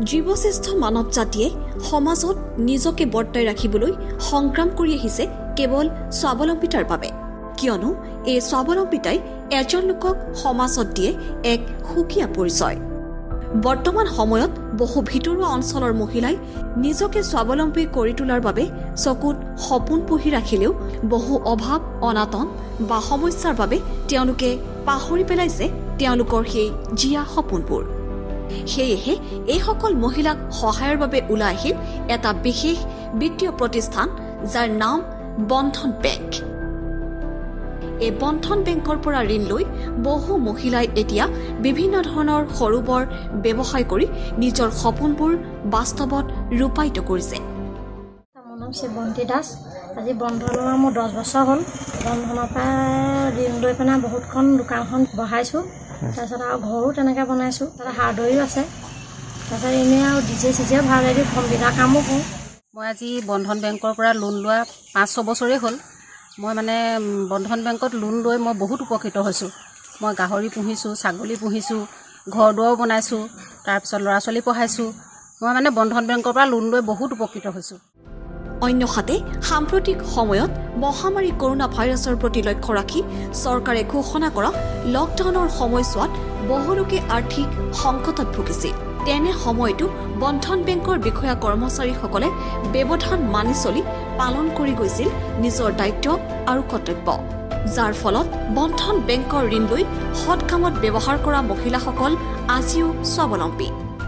জীৱশ্ৰেষ্ঠ মানৱ জাতিয়ে সমাজত নিজকে বৰ্তাই ৰাখিবলৈ সংগ্ৰাম কৰি আহিছে কেৱল স্বাৱলম্বিতাৰ বাবে কিয়নো এই স্বাৱলম্বিতাই এজন লোকক সমাজত দিয়ে এক সুকীয়া পৰিচয় বৰ্তমান সময়ত বহু ভিতৰুৱা অঞ্চলৰ মহিলাই নিজকে স্বাৱলম্বী কৰি তোলাৰ বাবে চকুত সপোন পুহি ৰাখিলেও বহু অভাৱ অনাটন বা সমস্যাৰ বাবে তেওঁলোকে পাহৰি পেলাইছে তেওঁলোকৰ সেই জিয়া সপোনবোৰ সেয়েহে এই সকল মহিলাক সহায়ৰ বাবে ওলাই আহিল এটা বিশেষ বিত্তীয় প্ৰতিষ্ঠান যাৰ নাম বন্ধন বেংক এই বন্ধন বেংকৰ পৰা ঋণ লৈ বহু মহিলাই এতিয়া বিভিন্ন ধৰণৰ সৰুবৰ ব্যৱসায় কৰি নিজৰ সপোনবোৰ বাস্তৱত ৰূপায়িত কৰিছে মোৰ নাম শিৱন্তী দাস আজি বন্ধনৰ মোৰ 10 বছৰ হ'ল বন্ধনৰ পৰা ঋণ লৈ পেলাই বহুতখন দোকানখন বহাইছোঁ তাৰপিছত আৰু ঘৰো তেনেকৈ বনাইছোঁ তাৰ হাৰ্ডৱেৰো আছে তাৰপিছত এনে আৰু ডিজে চিজে ভাল লাগি কম্পিউটাৰ কামো কৰোঁ মই আজি বন্ধন বেংকৰ পৰা লোন লোৱা 5-6 বছৰেই হ'ল মই মানে বন্ধন বেংকত লোন লৈ মই বহুত উপকৃত হৈছোঁ মই গাহৰি পুহিছোঁ ছাগলী পুহিছোঁ ঘৰ দুৱাৰ বনাইছোঁ তাৰপিছত ল'ৰা ছোৱালী পঢ়াইছোঁ মই মানে বন্ধন বেংকৰ পৰা লোন লৈ বহুত উপকৃত হৈছোঁ অন্যহাতে সাম্প্ৰতিক সময়ত মহামাৰী কৰোনা ভাইৰাছৰ প্ৰতি লক্ষ্য ৰাখি চৰকাৰে ঘোষণা কৰা লকডাউনৰ সময়ছোৱাত বহু লোকে আৰ্থিক সংকটত ভুগিছিল তেনে সময়তো বন্ধন বেংকৰ বিষয়া কৰ্মচাৰীসকলে ব্যৱধান মানি চলি পালন কৰি গৈছিল নিজৰ দায়িত্ব আৰু কৰ্তব্য যাৰ ফলত বন্ধন বেংকৰ ঋণ লৈ সৎ কামত ব্যৱহাৰ কৰা মহিলাসকল আজিও স্বাৱলম্বী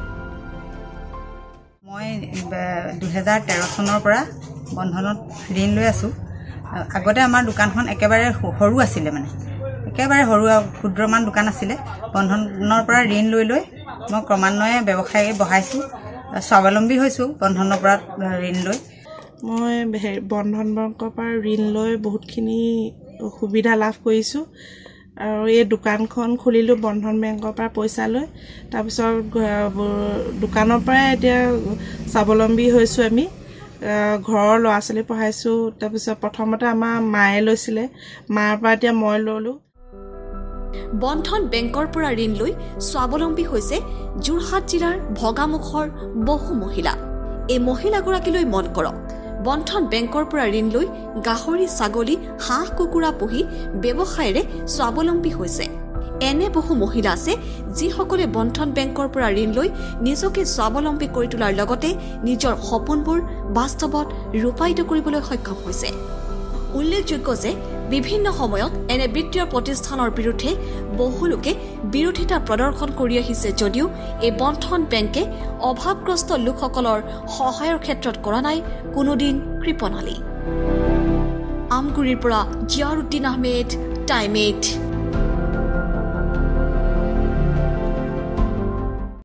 মই 2013 চনৰ পৰা বন্ধনত ঋণ লৈ আছোঁ আগতে আমাৰ দোকানখন একেবাৰে সৰু আছিলে মানে একেবাৰে সৰু ক্ষুদ্ৰমান দোকান আছিলে বন্ধনৰ পৰা ঋণ লৈ মই ক্ৰমান্বয়ে ব্যৱসায় বঢ়াইছোঁ স্বাৱলম্বী হৈছোঁ বন্ধনৰ পৰা ঋণ লৈ মই বন্ধন বেংকৰ পৰা ঋণ লৈ বহুতখিনি সুবিধা লাভ কৰিছোঁ আৰু এই দোকানখন খুলিলোঁ বন্ধন বেংকৰ পৰা পইচা লৈ তাৰপিছত দোকানৰ পৰাই এতিয়া স্বাৱলম্বী হৈছোঁ আমি ঘৰৰ ল'ৰা ছোৱালী পঢ়াইছোঁ তাৰপিছত প্ৰথমতে আমাৰ মায়ে লৈছিলে মাৰ পৰা এতিয়া মই ল'লোঁ বন্ধন বেংকৰ পৰা ঋণ লৈ স্বাৱলম্বী হৈছে যোৰহাট জিলাৰ ভগামুখৰ বহু মহিলা এই মহিলাগৰাকীলৈ মন কৰক বন্ধন বেংকৰ পৰা ঋণ লৈ গাহৰি ছাগলী হাঁহ কুকুৰা পুহি ব্যৱসায়েৰে স্বাৱলম্বী হৈছে এনে বহু মহিলা আছে যিসকলে বন্ধন বেংকৰ পৰা ঋণ লৈ নিজকে স্বাৱলম্বী কৰি তোলাৰ লগতে নিজৰ সপোনবোৰ বাস্তৱত ৰূপায়িত কৰিবলৈ সক্ষম হৈছে উল্লেখযোগ্য যে বিভিন্ন সময়ত এনে বিত্তীয় প্ৰতিষ্ঠানৰ বিৰুদ্ধে বহু লোকে বিৰোধিতা প্ৰদৰ্শন কৰি আহিছে যদিও এই বন্ধন বেংকে অভাৱগ্ৰস্ত লোকসকলৰ সহায়ৰ ক্ষেত্ৰত কৰা নাই কোনোদিন কৃপণালী আমগুৰিৰ পৰা জিয়াৰুদ্দিন আহমেদ টাইম 8